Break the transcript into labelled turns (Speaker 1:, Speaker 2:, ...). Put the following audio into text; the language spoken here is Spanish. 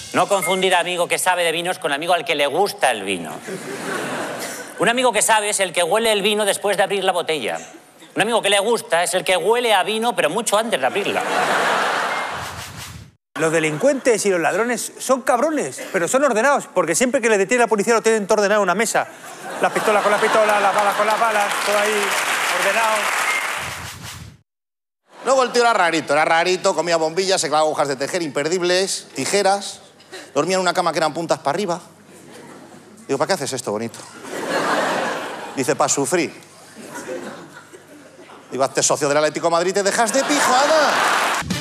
Speaker 1: No confundir amigo que sabe de vinos con amigo al que le gusta el vino. Un amigo que sabe es el que huele el vino después de abrir la botella. Un amigo que le gusta es el que huele a vino, pero mucho antes de abrirla.
Speaker 2: Los delincuentes y los ladrones son cabrones, pero son ordenados, porque siempre que les detiene la policía lo tienen todo ordenado en una mesa. La pistola con la pistola, las balas con las balas, todo ahí ordenado.
Speaker 3: Luego el tío era rarito, comía bombillas, se clavaba agujas de tejer imperdibles, tijeras, dormía en una cama que eran puntas para arriba. Digo, ¿para qué haces esto, bonito? Dice, para sufrir. Digo, hazte socio del Atlético de Madrid y te dejas de pijada.